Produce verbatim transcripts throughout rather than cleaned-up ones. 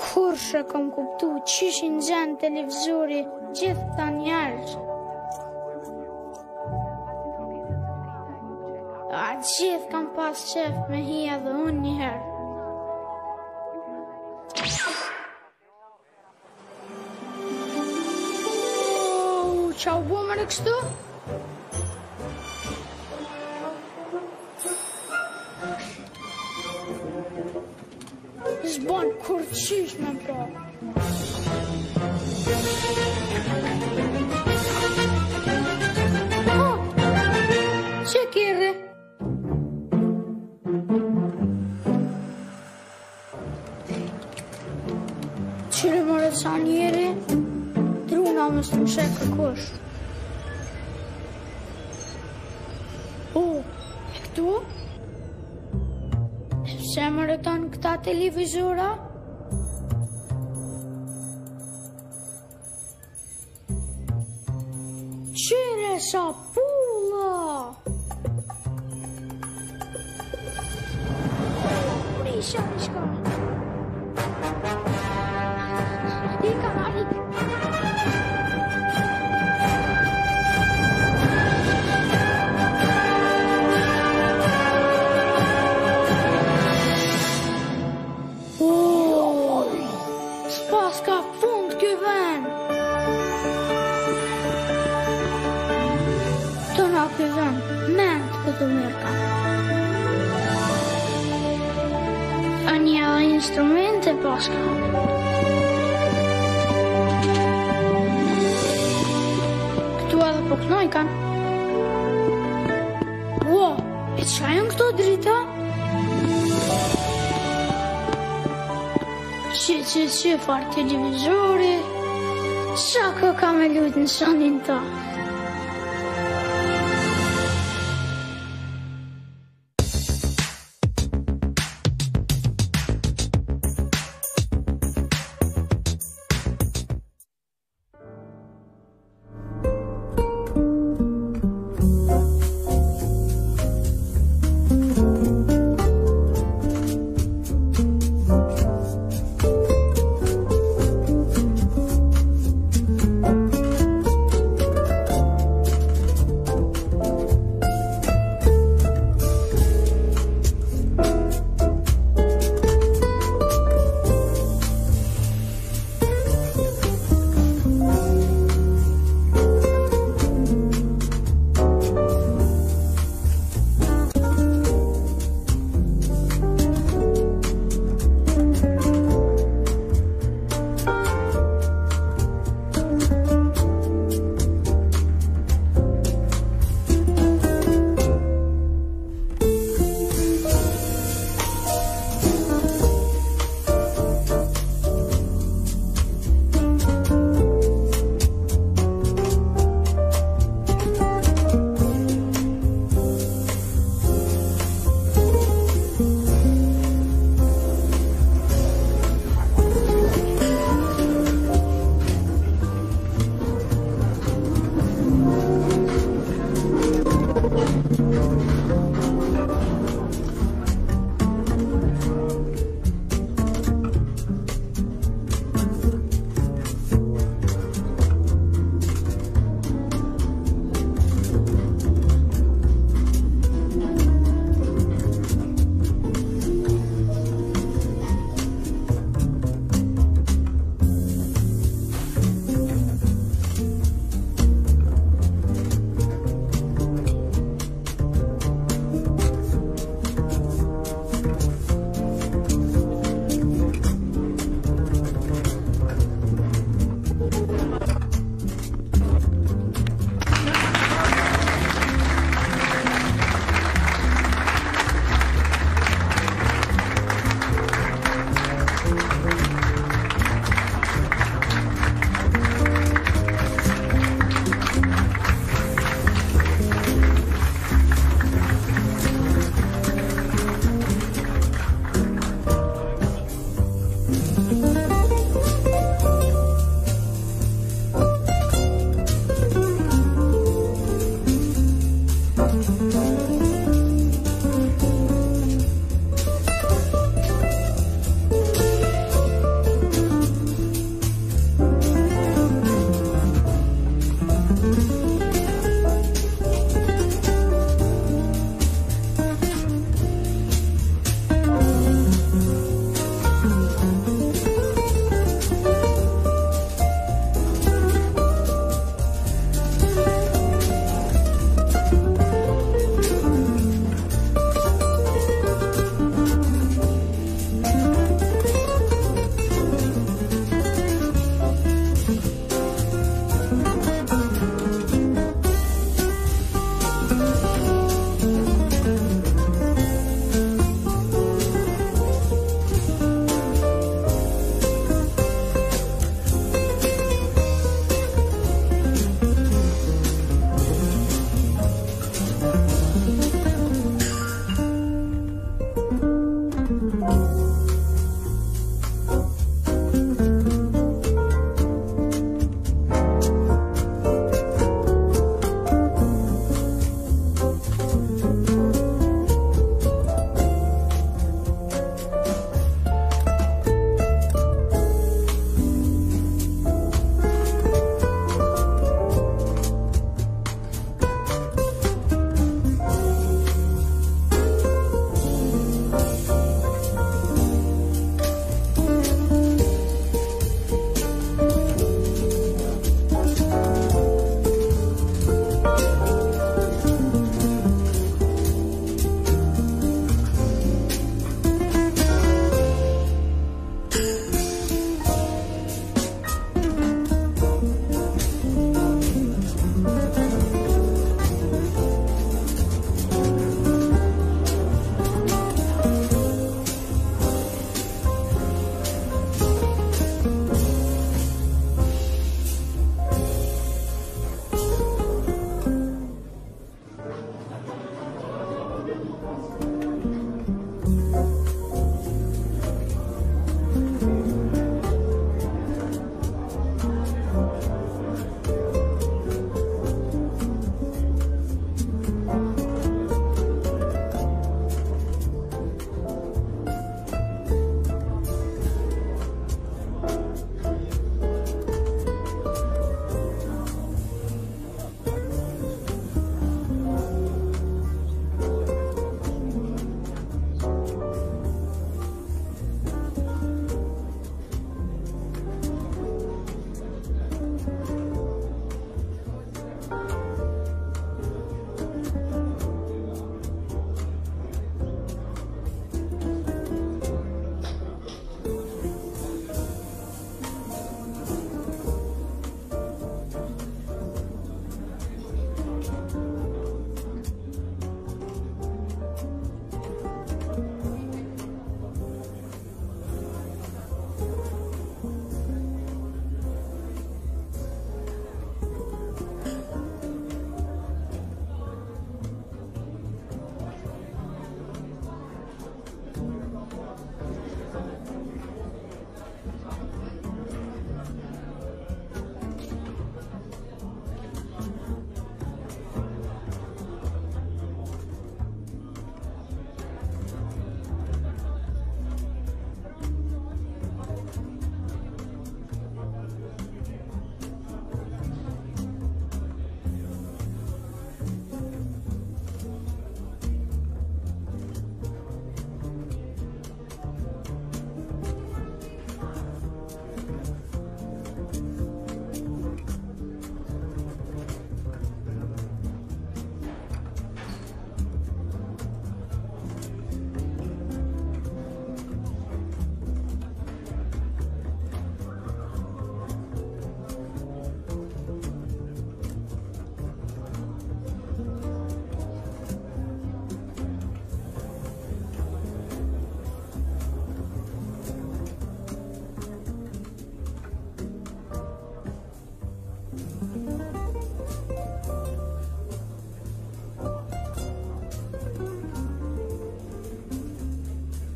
Kur shë kom kuptu qishin gjenë televizori gjithë ta njerës. A gjithë kam pas qef me hija dhe unë njëherë. Oh, qa u bo më në kështu? Zban kur qish me po. Oh, që kire? Qire më rësa njeri, druna më së më shekë kush. Oh, e këtu? Se më rëton këta televizora? Qire sa pulla! Prisha një shka. Ika, Ika. A një dhe instrumente paska. Këtu edhe po kënoj kanë. Wow, e qa jënë këto drita? Që, që, që, farë televizori. Shako ka me lujtë në shonin ta.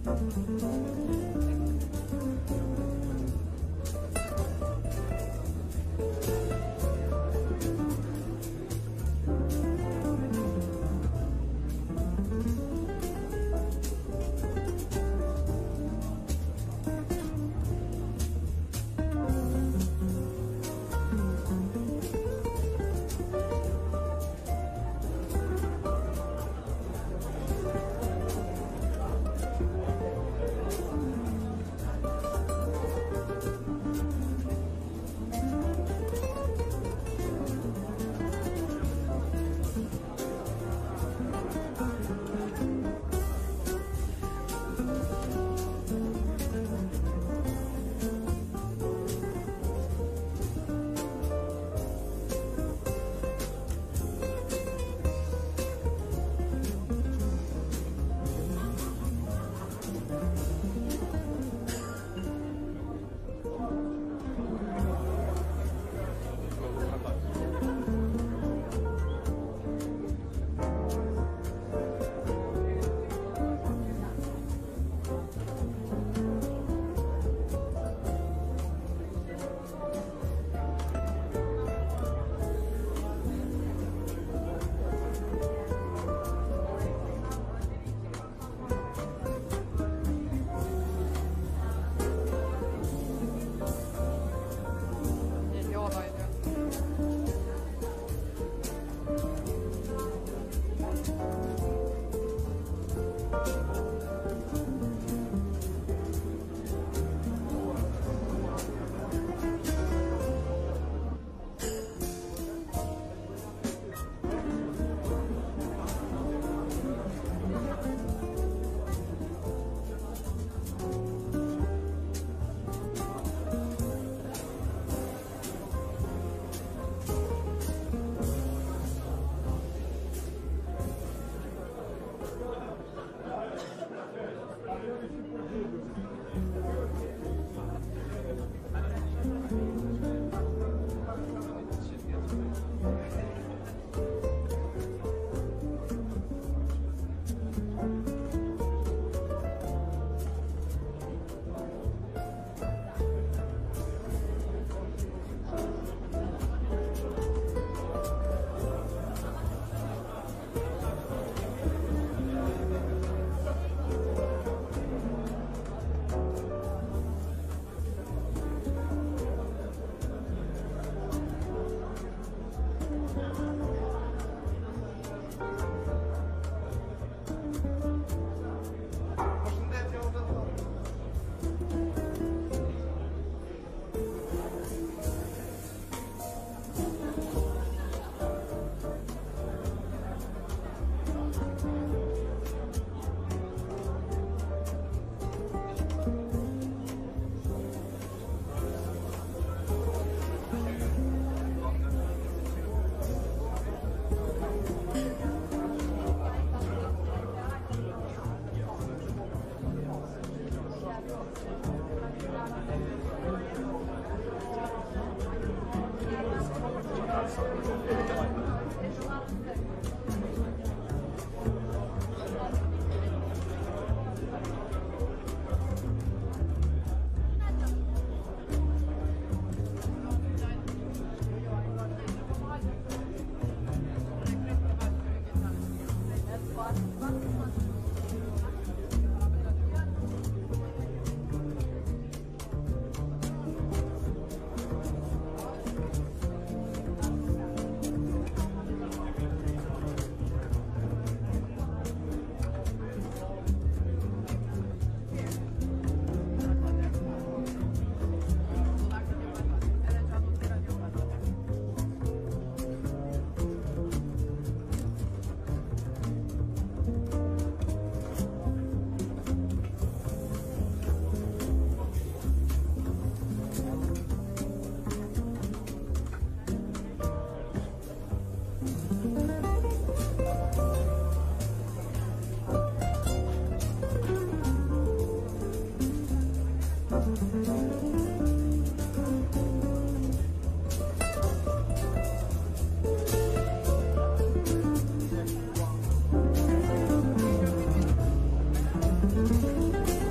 Thank you.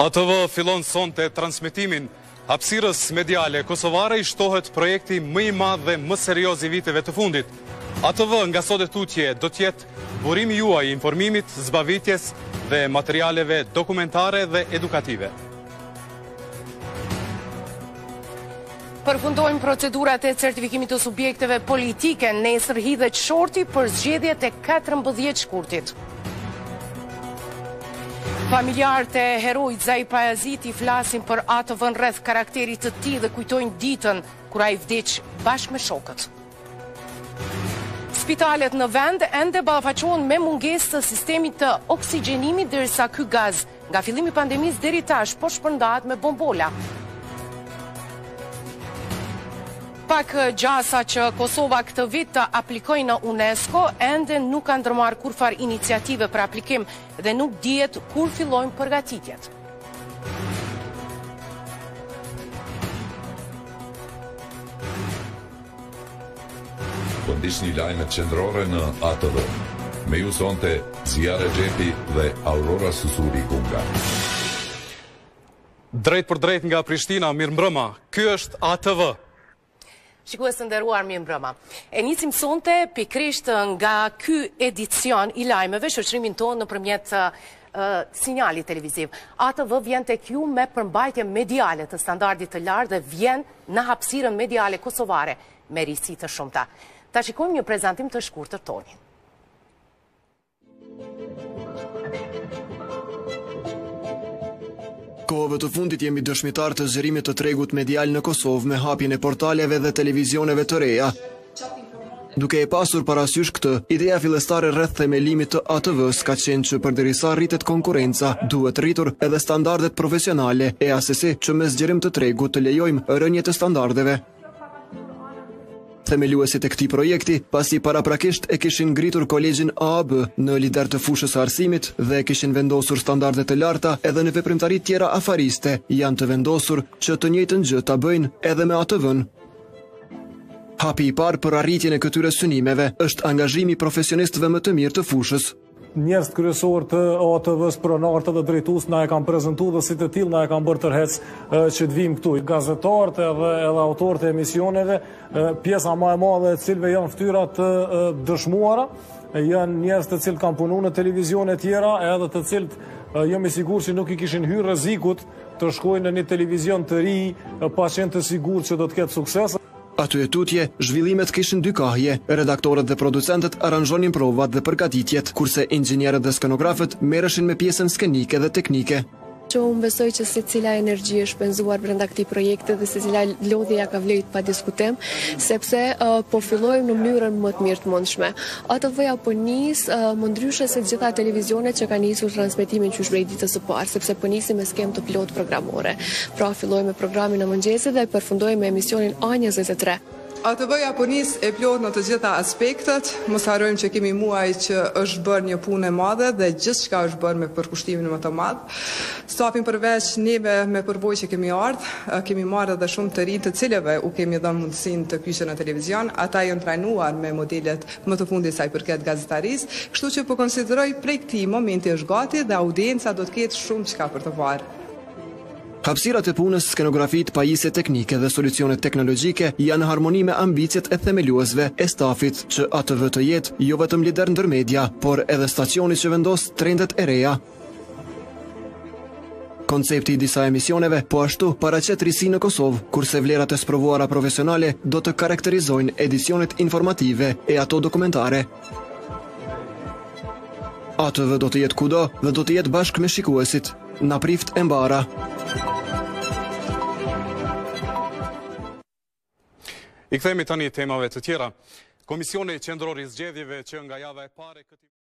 A T V fillon sonte transmitimin hapësirës mediale kosovare, i shtohet projekti më i madh dhe më serioz i viteve të fundit. A T V nga sot e tutje do t'jetë burimi juaj i informimit, zbavitjes dhe materialeve dokumentare dhe edukative. Përfundojmë procedurat e certifikimit të subjekteve politike, nesër hidhet shorti për zgjedhjet e katërmbëdhjetë shkurtit. Familjarët e herojit Zija Rexhepi flasin për A T V-n rreth karakterit të tij dhe kujtojnë ditën kur ai vdiq bashkë me shokët. Spitalet në vend ende ballafaqohen me mungesë të sistemit të oksigjenimit derisa ky gaz nga fillimi i pandemisë deri tash po shpërndahet me bombola. Pak gjasa që Kosova këtë vit të aplikojë në UNESCO, ende nuk kanë ndërmarrë kurfar iniciative për aplikim dhe nuk dihet kur fillojnë përgatitjet. Po ndiqni lajmet qendrore në A T V. Me ju sonte Zija Rexhepi dhe Aurora Susuri Gunga. Drejt për drejt nga Prishtina, mirëmbrëma. Ky është A T V. Shikues të nderuar, mirëmbrëma. E nisim sonte pikërisht nga ky edicion i lajmeve, shoqërimin tonë nëpërmjet uh, sinjalit televiziv. A T V vjen tek ju me përmbajtje mediale të standardit të lartë dhe vjen në hapësirën mediale kosovare me risi të shumta. Ta shikojmë një prezantim të shkurtër toni. Kohëve të fundit jemi dëshmitar të zërimit të tregut medial në Kosovë me hapjen e portaleve dhe televizioneve të reja. Duke e pasur parasysh këtë, ideja fillestare rreth themelimit të A T V-s ka qenë që përderisa rritet konkurenca, duhet rritur edhe standardet profesionale e asesi që me zgjerim të tregut të lejojmë rënje të standardeve. Themeluesit e këtij projekti, pasi paraprakisht e kishin ngritur kolegjin A A B në lider të fushës së arsimit dhe kishin vendosur standarde të larta edhe në veprimtari tjera afariste, janë të vendosur që të njëjtën gjë ta bëjnë edhe me A T V-n. Hapi i parë për arritjen e këtyre synimeve është angazhimi i profesionistëve më të mirë të fushës. Njerëz kryesor të A T V-s, pronarët dhe drejtues na e kanë prezantuar dhe si të tillë na e kanë bërë tërhec që të vim këtu. Gazetarët edhe, edhe autorët e emisioneve, pjesa më e madhe e cilëve janë fytyra të dëshmuara, janë njerëz të cilët kanë punuar në televizione tjera, edhe të cilët jam i sigurt që nuk i kishin hyrë rrezikut të shkojnë në një televizion të ri pa qenë të sigurt që do të ketë sukses. Aty e tutje, zhvillimet kishin dy kahje, redaktorët dhe producentët aranzhonin provat dhe përgatitjet, kurse inxhinierët dhe skenografët merreshin me pjesën skenike dhe teknike. Që unë besoj që se cila energji është shpenzuar brenda këtij projekti dhe se cila lodhje ja ka vlerët pa diskutim, sepse uh, po fillojmë në mënyrën më të mirë të mundshme. A T V-ja po nis uh, më ndryshe se të gjitha televizionet që kanë nisur transmetimin qysh prej ditës së parë, sepse po nisim me skemë të plot programore. Pra fillojmë me programin e mëngjesit dhe përfundojmë me emisionin A njëzet e tre. A T V-ja po nis e plot në të gjitha aspektet, mos harrojmë që kemi muaj që është bërë një punë e madhe dhe gjithçka është bërë me përkushtimin më të madh. Stafin përveç neve me përvojë që kemi ardhur, kemi marrë edhe shumë të rinj të cilëve u kemi dhënë mundësinë të kyçen në televizion, ata janë trajnuar me modelet më të fundit sa i përket gazetarisë, kështu që po konsideroj prej këtij momenti është gati dhe audienca do të ketë shumë çka për të parë. Hapësirat e punës, skenografit, pajisje teknike dhe solucionet teknologjike janë në harmoni me ambicjet e themeluesve e stafit që A T V të jetë jo vetëm lider ndërmedia, por edhe stacioni që vendos trendet e reja. Koncepti i disa emisioneve po ashtu paraqet risi në Kosovë, kurse vlerat e sprovuara profesionale do të karakterizojnë edicionet informative e ato dokumentare. A T V do të jetë kudo dhe do të jetë bashkë me shikuesit. Na prift e mbara. I kthehemi tani temave të tjera. Komisioni qendror i zgjedhjeve që nga java e parë